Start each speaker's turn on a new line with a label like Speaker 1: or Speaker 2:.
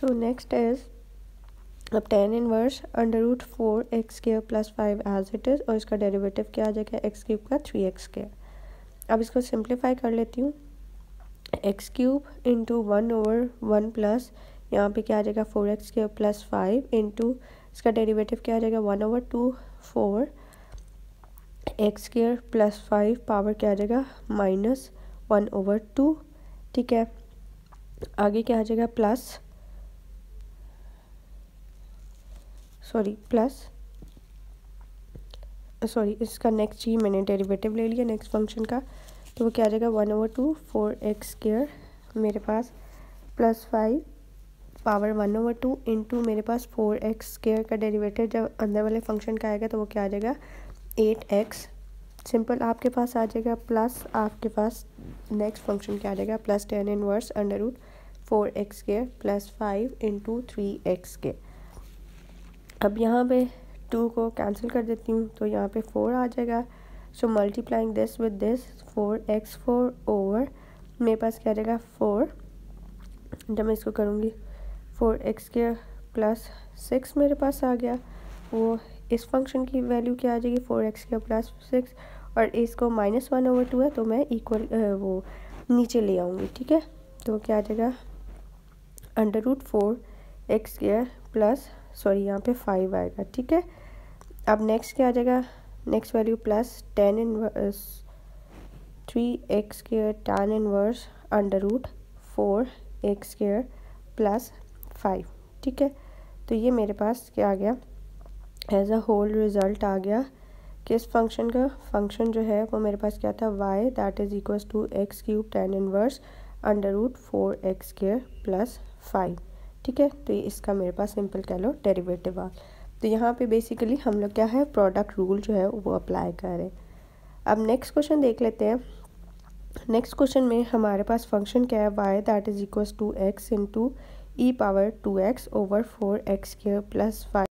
Speaker 1: So next is अब tan inverse under root 4x² plus 5 as it is, और इसका derivative क्या आ जाएगा x³ का 3x²। अब इसको सिंप्लीफाई कर लेती हूँ। x³ इंटू 1/1 प्लस यहाँ पे क्या आ जाएगा 4x² प्लस 5 इंटू इसका डेरिवेटिव क्या आ जाएगा 1/2 4x² प्लस 5 पावर क्या आ जाएगा -1/2। ठीक है, आगे क्या आ जाएगा इसका नेक्स्ट ही मैंने डेरिवेटिव ले लिया नेक्स्ट फंक्शन का, तो वो क्या आ जाएगा 1/2 4x² मेरे पास प्लस 5 पावर 1/2 इंटू मेरे पास 4x² का डेरिवेटिव जब अंदर वाले फंक्शन का आएगा तो वो क्या आ जाएगा 8x। सिंपल आपके पास आ जाएगा प्लस आपके पास नेक्स्ट फंक्शन क्या आ जाएगा plus tan inverse under root 4x² plus 5 into 3x²। अब यहाँ पे 2 को कैंसिल कर देती हूँ तो यहाँ पे 4 आ जाएगा। So multiplying this with this 4x4 over मेरे पास क्या आ जाएगा 4, जब मैं इसको करूँगी 4x² प्लस 6 मेरे पास आ गया। वो इस फंक्शन की वैल्यू क्या आ जाएगी 4x² प्लस 6, और इसको -1/2 है तो मैं इक्वल वो नीचे ले आऊँगी। ठीक है, तो क्या आ जाएगा अंडर रूट 4x² प्लस यहाँ पे 5 आएगा। ठीक है, अब नेक्स्ट क्या आ जाएगा next value plus tan inverse 3x² tan inverse under root 4x² plus 5। ठीक है, तो ये मेरे पास क्या आ गया एज अ होल रिज़ल्ट आ गया किस फंक्शन का। फंक्शन जो है वो मेरे पास क्या था y that is equals to x³ tan inverse under root 4x² plus 5। ठीक है, तो ये इसका मेरे पास सिंपल कह लो डेरिवेटिव आ। तो यहाँ पे बेसिकली हम लोग क्या है प्रोडक्ट रूल जो है वो अप्लाई करें। अब नेक्स्ट क्वेश्चन देख लेते हैं। नेक्स्ट क्वेश्चन में हमारे पास फंक्शन क्या है y that is equals to x into e power 2x over 4x² plus 5।